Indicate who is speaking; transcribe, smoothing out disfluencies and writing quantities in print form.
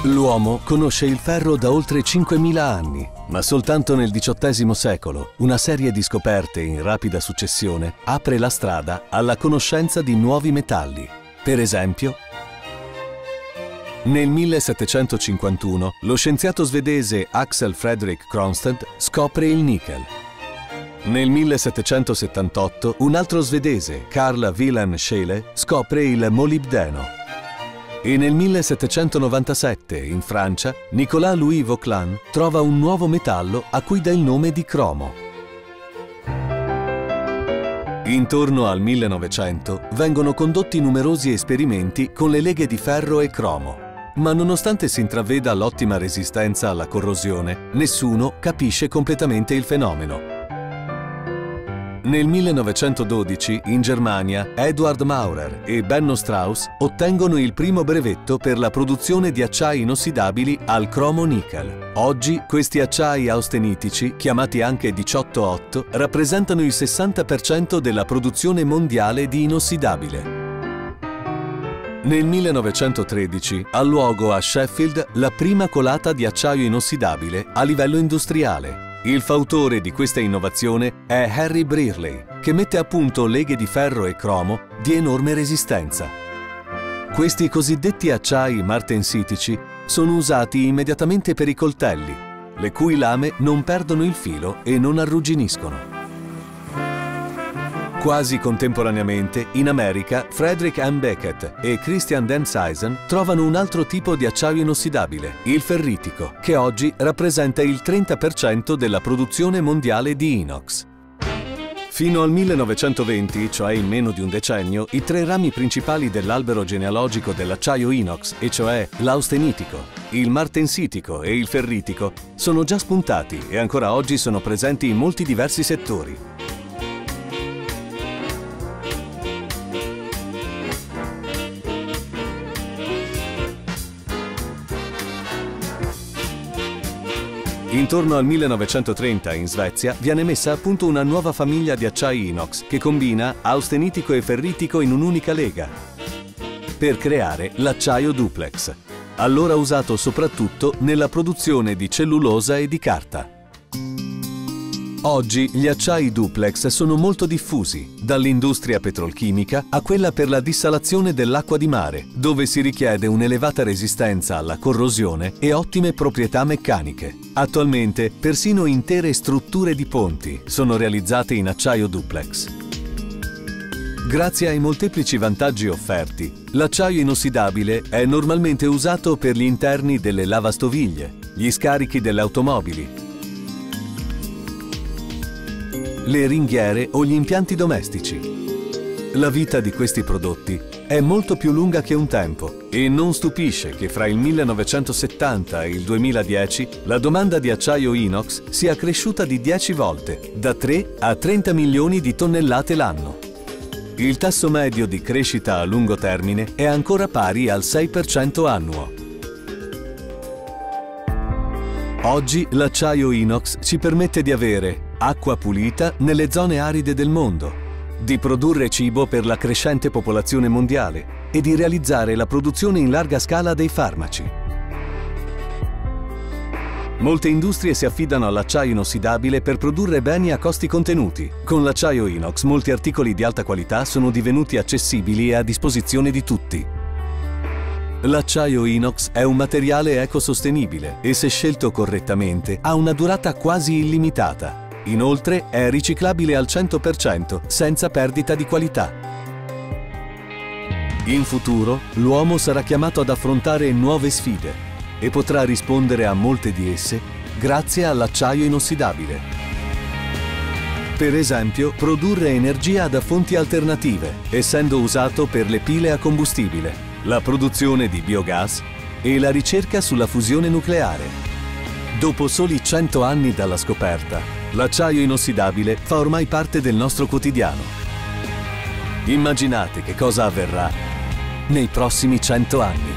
Speaker 1: L'uomo conosce il ferro da oltre 5.000 anni, ma soltanto nel XVIII secolo una serie di scoperte in rapida successione apre la strada alla conoscenza di nuovi metalli. Per esempio, nel 1751 lo scienziato svedese Axel Fredrik Cronstedt scopre il nickel. Nel 1778 un altro svedese, Carl Wilhelm Scheele, scopre il molibdeno. E nel 1797, in Francia, Nicolas Louis Vauquelin trova un nuovo metallo a cui dà il nome di cromo. Intorno al 1900 vengono condotti numerosi esperimenti con le leghe di ferro e cromo, ma nonostante si intraveda l'ottima resistenza alla corrosione, nessuno capisce completamente il fenomeno. Nel 1912, in Germania, Eduard Maurer e Benno Strauss ottengono il primo brevetto per la produzione di acciai inossidabili al cromo-nickel. Oggi, questi acciai austenitici, chiamati anche 18-8, rappresentano il 60% della produzione mondiale di inossidabile. Nel 1913 ha luogo a Sheffield la prima colata di acciaio inossidabile a livello industriale. Il fautore di questa innovazione è Harry Brearley, che mette a punto leghe di ferro e cromo di enorme resistenza. Questi cosiddetti acciai martensitici sono usati immediatamente per i coltelli, le cui lame non perdono il filo e non arrugginiscono. Quasi contemporaneamente, in America, Frederick M. Beckett e Christian Densheisen trovano un altro tipo di acciaio inossidabile, il ferritico, che oggi rappresenta il 30% della produzione mondiale di inox. Fino al 1920, cioè in meno di un decennio, i tre rami principali dell'albero genealogico dell'acciaio inox, e cioè l'austenitico, il martensitico e il ferritico, sono già spuntati e ancora oggi sono presenti in molti diversi settori. Intorno al 1930 in Svezia viene messa a punto una nuova famiglia di acciai inox che combina austenitico e ferritico in un'unica lega per creare l'acciaio duplex, allora usato soprattutto nella produzione di cellulosa e di carta. Oggi gli acciai duplex sono molto diffusi, dall'industria petrolchimica a quella per la dissalazione dell'acqua di mare, dove si richiede un'elevata resistenza alla corrosione e ottime proprietà meccaniche. Attualmente persino intere strutture di ponti sono realizzate in acciaio duplex. Grazie ai molteplici vantaggi offerti, l'acciaio inossidabile è normalmente usato per gli interni delle lavastoviglie, gli scarichi delle automobili, le ringhiere o gli impianti domestici. La vita di questi prodotti è molto più lunga che un tempo e non stupisce che fra il 1970 e il 2010 la domanda di acciaio inox sia cresciuta di 10 volte, da 3 a 30 milioni di tonnellate l'anno. Il tasso medio di crescita a lungo termine è ancora pari al 6% annuo. Oggi l'acciaio inox ci permette di avere acqua pulita nelle zone aride del mondo, di produrre cibo per la crescente popolazione mondiale e di realizzare la produzione in larga scala dei farmaci. Molte industrie si affidano all'acciaio inossidabile per produrre beni a costi contenuti. Con l'acciaio inox molti articoli di alta qualità sono divenuti accessibili e a disposizione di tutti. L'acciaio inox è un materiale ecosostenibile e, se scelto correttamente, ha una durata quasi illimitata. Inoltre è riciclabile al 100% senza perdita di qualità. In futuro l'uomo sarà chiamato ad affrontare nuove sfide e potrà rispondere a molte di esse grazie all'acciaio inossidabile. Per esempio, produrre energia da fonti alternative, essendo usato per le pile a combustibile, la produzione di biogas e la ricerca sulla fusione nucleare. Dopo soli 100 anni dalla scoperta, l'acciaio inossidabile fa ormai parte del nostro quotidiano. Immaginate che cosa avverrà nei prossimi 100 anni.